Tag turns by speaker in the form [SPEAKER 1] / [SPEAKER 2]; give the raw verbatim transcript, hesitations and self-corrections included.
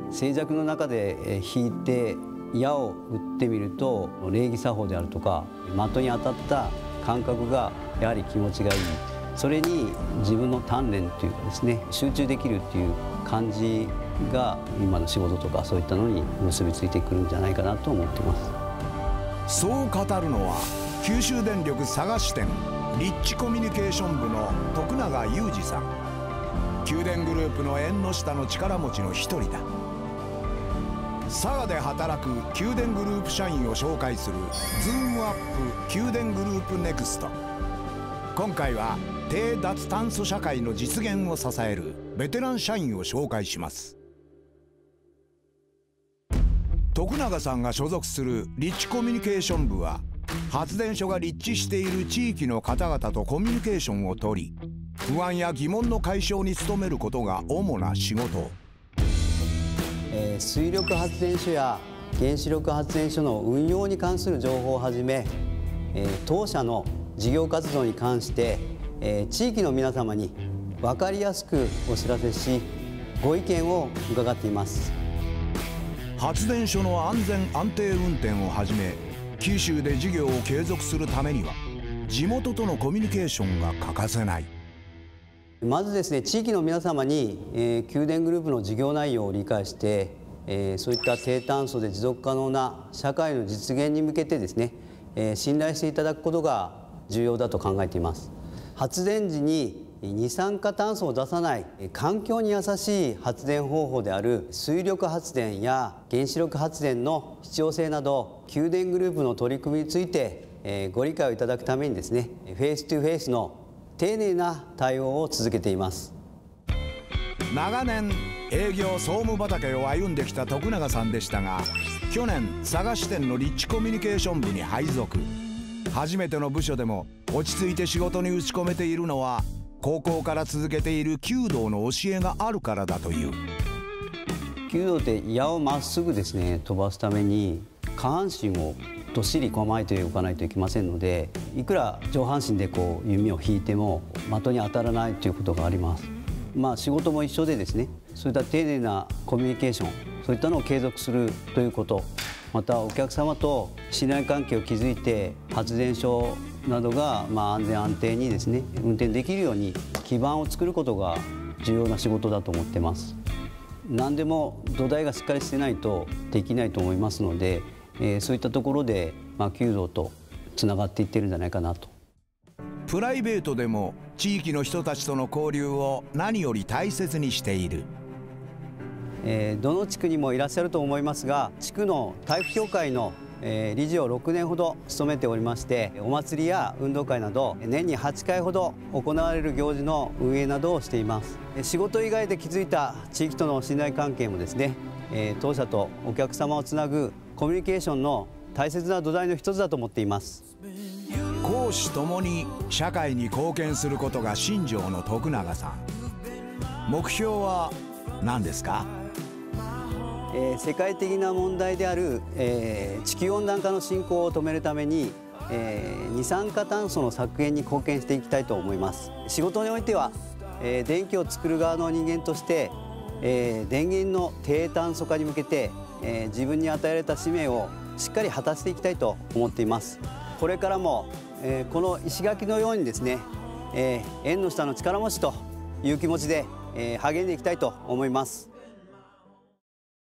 [SPEAKER 1] 静寂の中で弾いて矢を打ってみると礼儀作法であるとか的に当たった感覚がやはり気持ちがいい、それに自分の鍛錬というかですね、集中できるっていう感じが今の仕事とかそういったのに結びついてくるんじゃないかなと思っています。
[SPEAKER 2] そう語るのは九州電力佐賀支店立地コミュニケーション部の徳永裕二さん。九電グループの縁の下の力持ちの一人だ。佐賀で働く九電グループ社員を紹介するズームアップ九電グループネクスト。今回は低脱炭素社会の実現を支えるベテラン社員を紹介します。徳永さんが所属する立地コミュニケーション部は発電所が立地している地域の方々とコミュニケーションをとり、不安や疑問の解消に努めることが主な仕事。
[SPEAKER 1] えー、水力発電所や原子力発電所の運用に関する情報をはじめ、えー、当社の事業活動に関して、えー、地域の皆様に分かりやすくお知らせし、ご意見を伺っています。
[SPEAKER 2] 発電所の安全安定運転をはじめ、九州で事業を継続するためには地元とのコミュニケーションが欠かせない。
[SPEAKER 1] まずですね、地域の皆様に、えー、九電グループの事業内容を理解して、えー、そういった低炭素で持続可能な社会の実現に向けてですね、えー、信頼していただくことが重要だと考えています。発電時に二酸化炭素を出さない環境に優しい発電方法である水力発電や原子力発電の必要性など、九電グループの取り組みについて、えー、ご理解をいただくためにですね、フェイストゥフェイスの丁寧な対応を続けています。
[SPEAKER 2] 長年営業総務畑を歩んできた徳永さんでしたが、去年佐賀支店の立地コミュニケーション部に配属。初めての部署でも落ち着いて仕事に打ち込めているのは、高校から続けている弓道の教えがあるからだという。
[SPEAKER 1] 弓道って矢をまっすぐですね飛ばすために下半身をどっしり構えておかないといけませんので、いくら上半身でこう弓を引いても的に当たらないということがあります。まあ仕事も一緒でですね、そういった丁寧なコミュニケーション、そういったのを継続するということ、またお客様と信頼関係を築いて発電所などがまあ安全安定にですね運転できるように基盤を作ることが重要な仕事だと思ってます。何でも土台がしっかりしてないとできないと思いますので、えー、そういったところで、まあ、弓道とつながっていってるんじゃないかなと。
[SPEAKER 2] プライベートでも地域の人たちとの交流を何より大切にしている。
[SPEAKER 1] えー、どの地区にもいらっしゃると思いますが、地区の体育協会のえー、理事をろくねんほど務めておりまして、お祭りや運動会など年にはちかいほど行われる行事の運営などをしています。仕事以外で築いた地域との信頼関係もですね、えー、当社とお客様をつなぐコミュニケーションの大切な土台の一つだと思っています。
[SPEAKER 2] 公私ともに社会に貢献することが信条の徳永さん。目標は何ですか？
[SPEAKER 1] えー、世界的な問題である、えー、地球温暖化の進行を止めるために、えー、二酸化炭素の削減に貢献していきたいと思います。仕事においては、えー、電気を作る側の人間として、えー、電源の低炭素化に向けて、えー、自分に与えられた使命をしっかり果たしていきたいと思っています。これからも、えー、この石垣のようにですね、えー、縁の下の力持ちという気持ちで、えー、励んでいきたいと思います。